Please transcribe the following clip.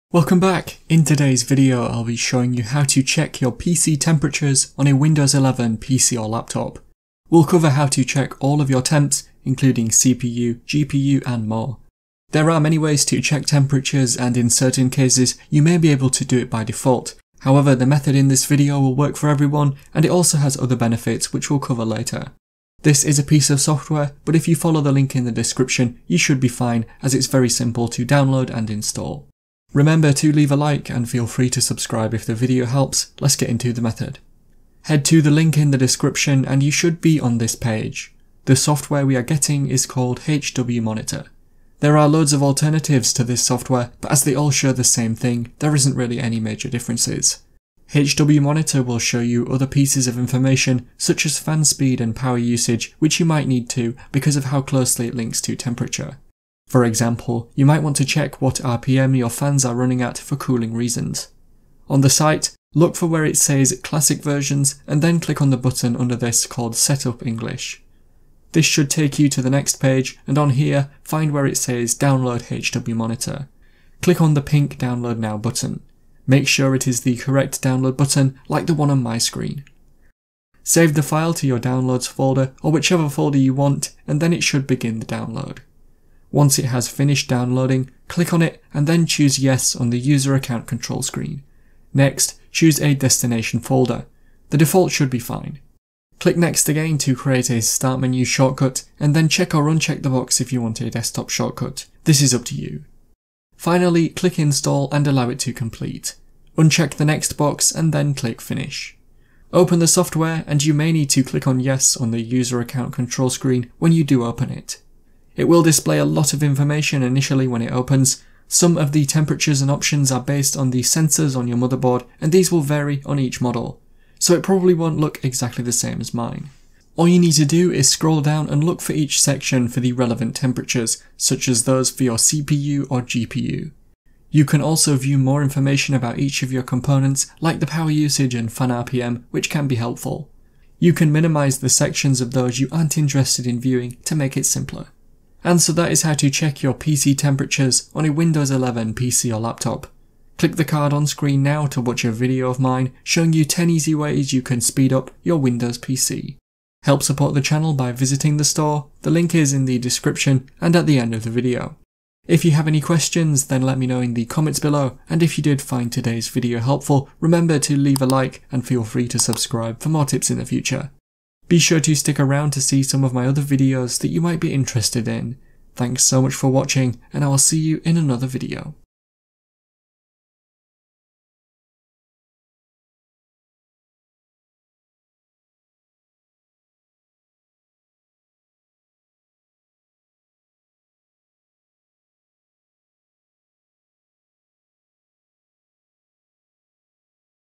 Welcome back! In today's video I'll be showing you how to check your PC temperatures on a Windows 11 PC or laptop. We'll cover how to check all of your temps, including CPU, GPU and more. There are many ways to check temperatures, and in certain cases you may be able to do it by default. However, the method in this video will work for everyone, and it also has other benefits which we'll cover later. This is a piece of software, but if you follow the link in the description you should be fine, as it's very simple to download and install. Remember to leave a like and feel free to subscribe if the video helps. Let's get into the method. Head to the link in the description and you should be on this page. The software we are getting is called HW Monitor. There are loads of alternatives to this software, but as they all show the same thing, there isn't really any major differences. HW Monitor will show you other pieces of information such as fan speed and power usage, which you might need to because of how closely it links to temperature. For example, you might want to check what RPM your fans are running at for cooling reasons. On the site, look for where it says Classic Versions and then click on the button under this called Setup English. This should take you to the next page, and on here, find where it says Download HW Monitor. Click on the pink Download Now button. Make sure it is the correct download button, like the one on my screen. Save the file to your Downloads folder or whichever folder you want, and then it should begin the download. Once it has finished downloading, click on it and then choose Yes on the User Account control screen. Next, choose a destination folder. The default should be fine. Click Next again to create a Start menu shortcut, and then check or uncheck the box if you want a desktop shortcut. This is up to you. Finally, click Install and allow it to complete. Uncheck the next box and then click Finish. Open the software, and you may need to click on Yes on the User Account control screen when you do open it. It will display a lot of information initially when it opens. Some of the temperatures and options are based on the sensors on your motherboard, and these will vary on each model, so it probably won't look exactly the same as mine. All you need to do is scroll down and look for each section for the relevant temperatures, such as those for your CPU or GPU. You can also view more information about each of your components, like the power usage and fan RPM, which can be helpful. You can minimize the sections of those you aren't interested in viewing to make it simpler. And so that is how to check your PC temperatures on a Windows 11 PC or laptop. Click the card on screen now to watch a video of mine showing you 10 easy ways you can speed up your Windows PC. Help support the channel by visiting the store. The link is in the description and at the end of the video. If you have any questions, then let me know in the comments below, and if you did find today's video helpful, remember to leave a like and feel free to subscribe for more tips in the future. Be sure to stick around to see some of my other videos that you might be interested in. Thanks so much for watching, and I will see you in another video.